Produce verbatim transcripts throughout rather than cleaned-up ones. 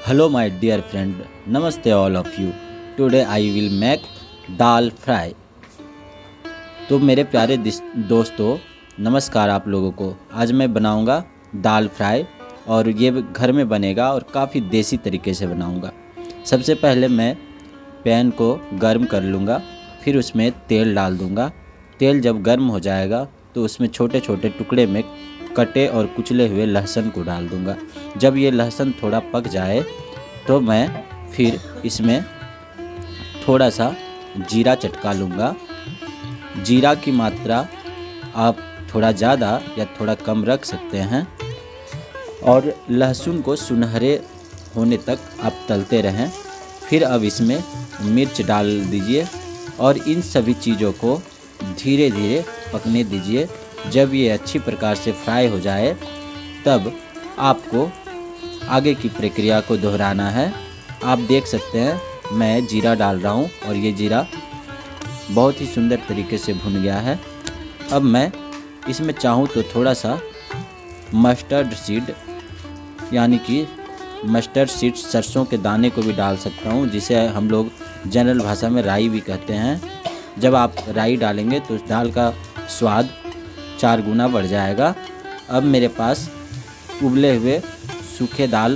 Hello my dear friend, Namaste all of you. Today I will make dal fry. तो मेरे प्यारे दोस्तों, नमस्कार आप लोगों को। आज मैं बनाऊंगा दाल फ्राई और ये घर में बनेगा और काफ़ी देसी तरीके से बनाऊंगा। सबसे पहले मैं पैन को गर्म कर लूँगा, फिर उसमें तेल डाल दूँगा। तेल जब गर्म हो जाएगा तो उसमें छोटे छोटे टुकड़े में कटे और कुचले हुए लहसुन को डाल दूँगा। जब ये लहसुन थोड़ा पक जाए तो मैं फिर इसमें थोड़ा सा जीरा चटका लूँगा। जीरा की मात्रा आप थोड़ा ज़्यादा या थोड़ा कम रख सकते हैं और लहसुन को सुनहरे होने तक आप तलते रहें। फिर अब इसमें मिर्च डाल दीजिए और इन सभी चीज़ों को धीरे धीरे पकने दीजिए। जब ये अच्छी प्रकार से फ्राई हो जाए तब आपको आगे की प्रक्रिया को दोहराना है। आप देख सकते हैं मैं जीरा डाल रहा हूँ और ये जीरा बहुत ही सुंदर तरीके से भुन गया है। अब मैं इसमें चाहूँ तो थोड़ा सा मस्टर्ड सीड यानी कि मस्टर्ड सीड सरसों के दाने को भी डाल सकता हूँ, जिसे हम लोग जनरल भाषा में राई भी कहते हैं। जब आप राई डालेंगे तो उस दाल का स्वाद चार गुना बढ़ जाएगा। अब मेरे पास उबले हुए सूखे दाल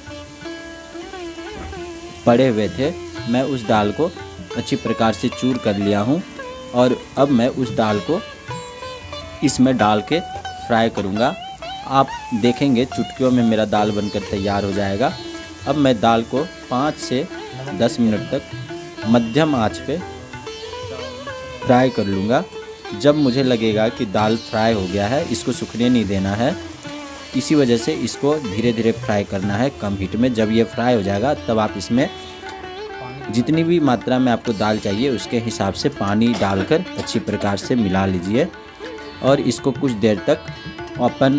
पड़े हुए थे, मैं उस दाल को अच्छी प्रकार से चूर कर लिया हूँ और अब मैं उस दाल को इसमें डाल के फ्राई करूँगा। आप देखेंगे चुटकियों में मेरा दाल बनकर तैयार हो जाएगा। अब मैं दाल को पाँच से दस मिनट तक मध्यम आंच पे फ्राई कर लूँगा। जब मुझे लगेगा कि दाल फ्राई हो गया है, इसको सूखने नहीं देना है, इसी वजह से इसको धीरे धीरे फ्राई करना है कम हीट में। जब ये फ्राई हो जाएगा तब आप इसमें जितनी भी मात्रा में आपको दाल चाहिए उसके हिसाब से पानी डालकर अच्छी प्रकार से मिला लीजिए और इसको कुछ देर तक अपन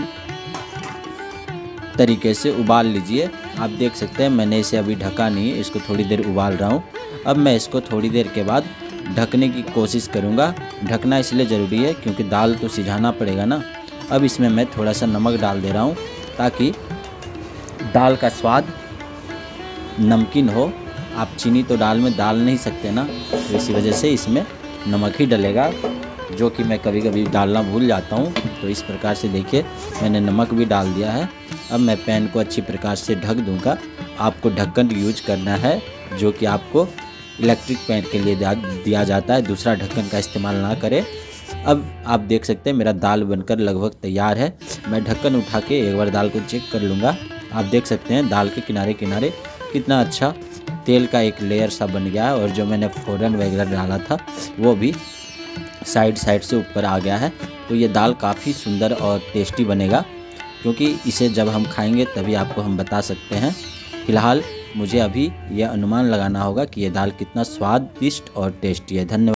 तरीके से उबाल लीजिए। आप देख सकते हैं मैंने इसे अभी ढका नहीं है, इसको थोड़ी देर उबाल रहा हूँ। अब मैं इसको थोड़ी देर के बाद ढकने की कोशिश करूँगा। ढकना इसलिए ज़रूरी है क्योंकि दाल तो सिझाना पड़ेगा ना। अब इसमें मैं थोड़ा सा नमक डाल दे रहा हूँ ताकि दाल का स्वाद नमकीन हो। आप चीनी तो दाल में डाल नहीं सकते ना, तो इसी वजह से इसमें नमक ही डलेगा, जो कि मैं कभी कभी डालना भूल जाता हूँ। तो इस प्रकार से देखिए मैंने नमक भी डाल दिया है। अब मैं पैन को अच्छी प्रकार से ढक दूँगा। आपको ढक्कन यूज करना है जो कि आपको इलेक्ट्रिक पैन के लिए दिया जाता है, दूसरा ढक्कन का इस्तेमाल ना करें। अब आप देख सकते हैं मेरा दाल बनकर लगभग तैयार है। मैं ढक्कन उठा के एक बार दाल को चेक कर लूँगा। आप देख सकते हैं दाल के किनारे किनारे कितना अच्छा तेल का एक लेयर सा बन गया है और जो मैंने फ़ौरन वगैरह डाला था वो भी साइड साइड से ऊपर आ गया है। तो ये दाल काफ़ी सुंदर और टेस्टी बनेगा, क्योंकि इसे जब हम खाएंगे तभी आपको हम बता सकते हैं। फ़िलहाल मुझे अभी यह अनुमान लगाना होगा कि ये दाल कितना स्वादिष्ट और टेस्टी है। धन्यवाद।